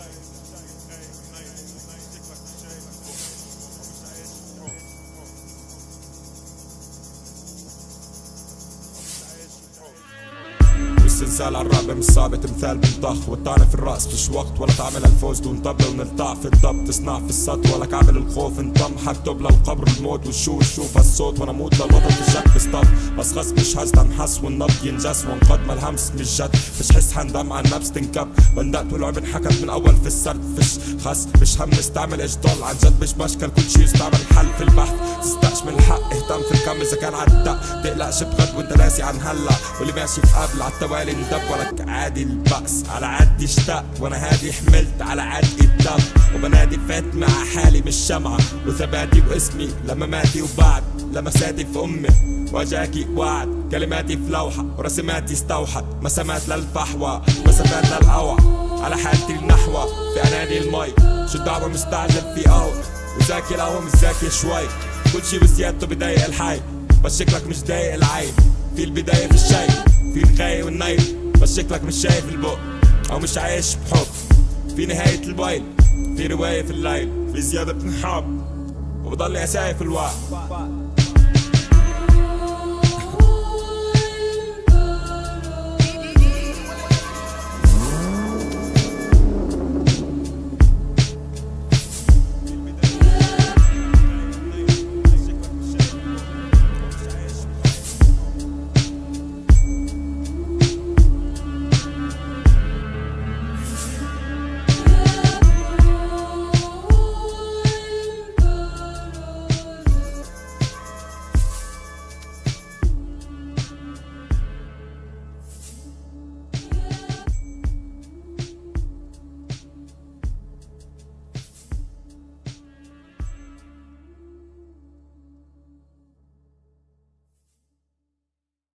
الزلزال عالرقبة مش صعبة تمثال بالضخ، والطعنة في الرأس مش وقت ولا تعمل الفوز دون طبلة ونلطع في الضبط، تصنع في السطو ولا كعمل الخوف انضم حكتب للقبر الموت والشوف هالصوت وانا موت للوطن في الجك بصطف، بس خص مش هز تنحس والنبض ينجس وانقد ما الهمس مش جد، مش حس حندم عن نفس تنكب بندقت واللعب انحكت من اول في السرد فش خص مش هم نستعمل ايش ضل عن جد مش بشكل كل شي يستعمل حل في البحث، تستقش من الحق اهتم في الكم اذا كان عدى تقلقش بغد وانت ناسي عن هلا واللي ماشي في قبل عالتوالي ندب ولك عادي البأس على عادي اشتاق وانا هادي حملت على عادي الدم وبنادي فات مع حالي مش شمعة وثباتي واسمي لمماتي وبعد لمساتي في امي وجاكي وعد كلماتي في لوحة ورسماتي استوحت مسامات للفحوى مسافات للأوعى على حالتي النحوة في اناني المي شو الدعوة مستعجل في قهوة وذاكي القهوة مش ذاكي شوي كل شي بزيادته بضايق الحي بس شكلك مش ضايق العين في البداية في الشي في الغاية والنيل بس شكلك مش شايف البق او مش عايش بحب في نهاية الويل في رواية في الليل في زيادة بتنحب وبضلني اسايف الوقت